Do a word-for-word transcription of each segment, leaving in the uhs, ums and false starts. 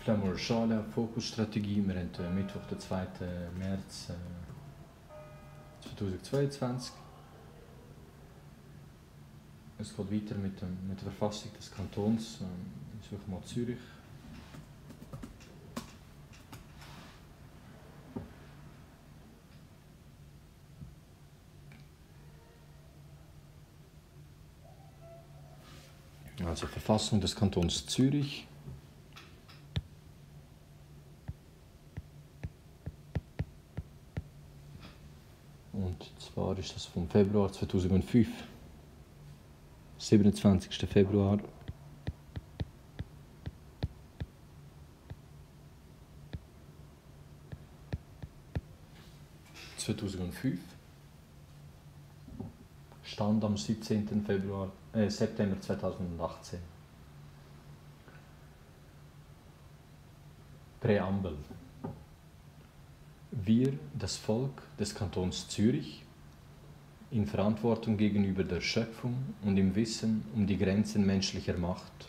Vielleicht mal schauen auf Fokusstrategie. Wir haben äh, Mittwoch, den zweiten März äh, zweitausendzweiundzwanzig. Es geht weiter mit, dem, mit der Verfassung des Kantons. Ähm, ich suche mal Zürich. Also Verfassung des Kantons Zürich. Und zwar ist das vom Februar zweitausendfünf. siebenundzwanzigsten Februar. zweitausendfünf. Stand am siebzehnten Februar, äh, September zweitausendachtzehn. Präambel. Wir, das Volk des Kantons Zürich, in Verantwortung gegenüber der Schöpfung und im Wissen um die Grenzen menschlicher Macht,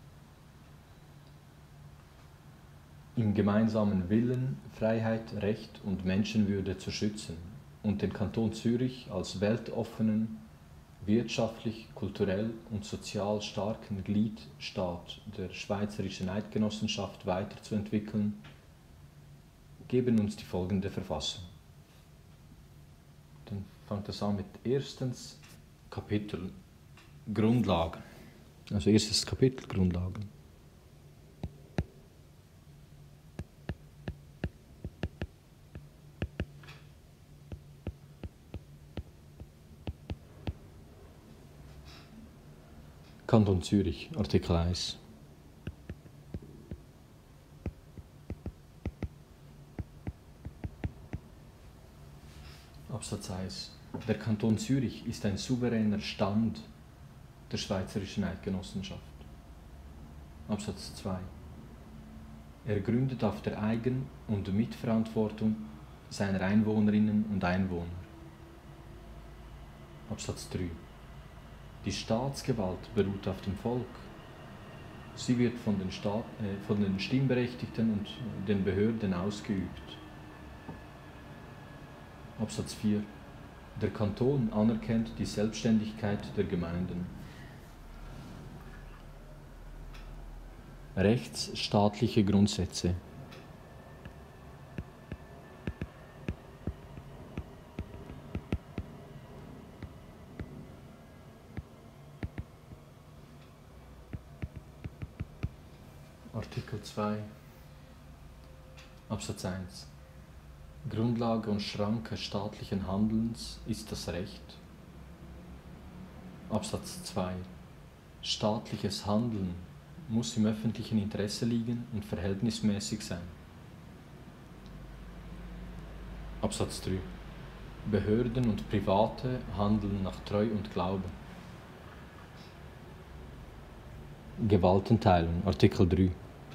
im gemeinsamen Willen, Freiheit, Recht und Menschenwürde zu schützen und den Kanton Zürich als weltoffenen, wirtschaftlich, kulturell und sozial starken Gliedstaat der Schweizerischen Eidgenossenschaft weiterzuentwickeln, geben uns die folgende Verfassung. Dann fängt das an mit erstens Kapitel Grundlagen. Also erstes Kapitel Grundlagen. Kanton Zürich, Artikel eins. Absatz eins. Der Kanton Zürich ist ein souveräner Stand der Schweizerischen Eidgenossenschaft. Absatz zwei. Er gründet auf der Eigen- und Mitverantwortung seiner Einwohnerinnen und Einwohner. Absatz drei. Die Staatsgewalt beruht auf dem Volk. Sie wird von den, Staat, äh, von den Stimmberechtigten und den Behörden ausgeübt. Absatz vier. Der Kanton anerkennt die Selbstständigkeit der Gemeinden. Rechtsstaatliche Grundsätze. Artikel zwei Absatz eins. Grundlage und Schranke staatlichen Handelns ist das Recht. Absatz zwei. Staatliches Handeln muss im öffentlichen Interesse liegen und verhältnismäßig sein. Absatz drei. Behörden und Private handeln nach Treu und Glaube. Gewaltenteilung, Artikel drei.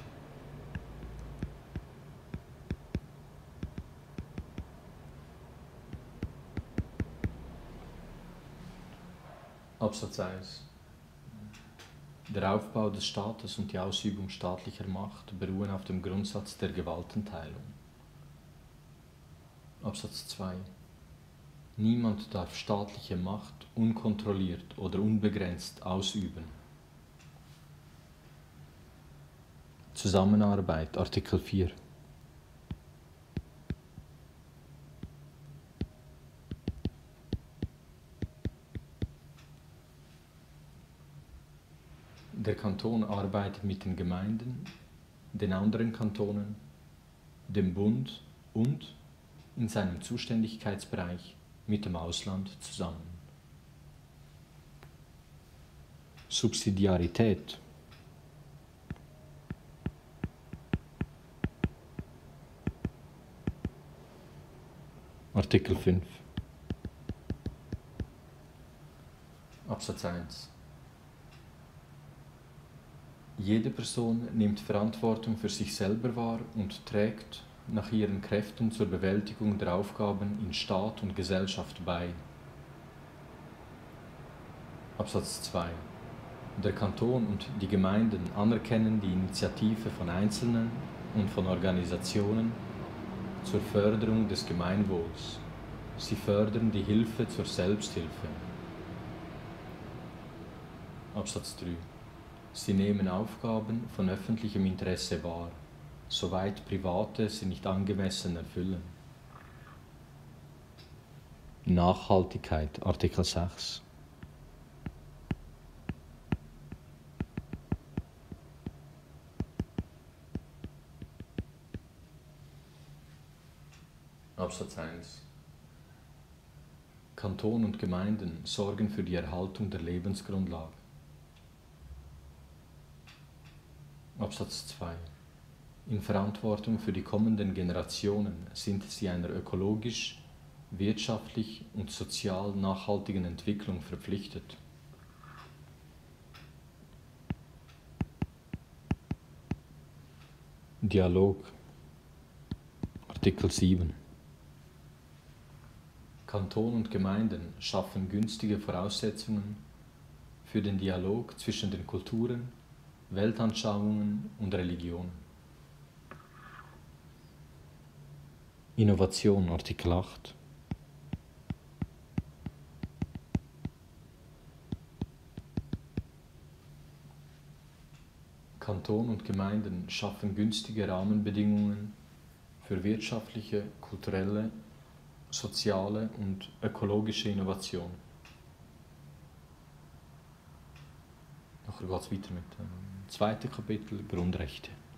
Absatz eins. Der Aufbau des Staates und die Ausübung staatlicher Macht beruhen auf dem Grundsatz der Gewaltenteilung. Absatz zwei. Niemand darf staatliche Macht unkontrolliert oder unbegrenzt ausüben. Zusammenarbeit, Artikel vier. Der Kanton arbeitet mit den Gemeinden, den anderen Kantonen, dem Bund und in seinem Zuständigkeitsbereich mit dem Ausland zusammen. Subsidiarität. Artikel fünf. Absatz eins. Jede Person nimmt Verantwortung für sich selber wahr und trägt nach ihren Kräften zur Bewältigung der Aufgaben in Staat und Gesellschaft bei. Absatz zwei. Der Kanton und die Gemeinden anerkennen die Initiative von Einzelnen und von Organisationen zur Förderung des Gemeinwohls. Sie fördern die Hilfe zur Selbsthilfe. Absatz drei. Sie nehmen Aufgaben von öffentlichem Interesse wahr, soweit private sie nicht angemessen erfüllen. Nachhaltigkeit, Artikel sechs. Absatz eins. Kanton und Gemeinden sorgen für die Erhaltung der Lebensgrundlage. Absatz zwei. In Verantwortung für die kommenden Generationen sind sie einer ökologisch, wirtschaftlich und sozial nachhaltigen Entwicklung verpflichtet. Dialog, Artikel sieben. Kanton und Gemeinden schaffen günstige Voraussetzungen für den Dialog zwischen den Kulturen, Weltanschauungen und Religionen. Innovation, Artikel acht. Kanton und Gemeinden schaffen günstige Rahmenbedingungen für wirtschaftliche, kulturelle, soziale und ökologische Innovation. Nachher geht es weiter mit dem zweiten Kapitel Grundrechte.